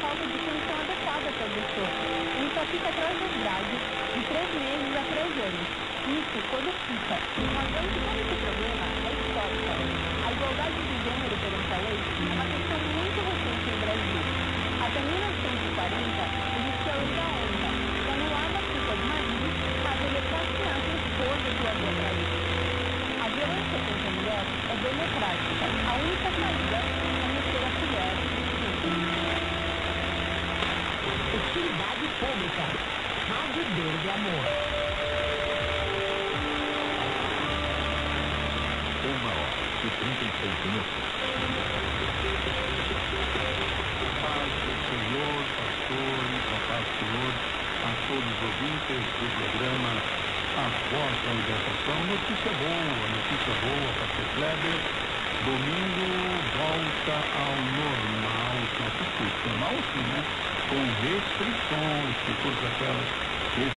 prova de condição adequada para o adotor. Ele só fica atrás das grades de 3 meses a 3 anos. Isso, quando fica. Mas antes de todo esse problema, é histórica. A igualdade de gênero perante a lei é uma questão muito recente no Brasil. Até 1940, existia a lei da honra, que anulava a culpa do marido caso ele assassinasse a esposa que o havia traído. A violência contra a mulher é democrática. A única saída é meter a colher no fogo. Utilidade pública. Rádio Deus e Amor. 1h36. Paz do Senhor, pastores, a paz do Senhor, a todos os ouvintes do programa A Voz da Libertação. Notícia boa, pastor Kleber. Domingo volta ao normal, normal sim, né? Com restrições, por todas aquelas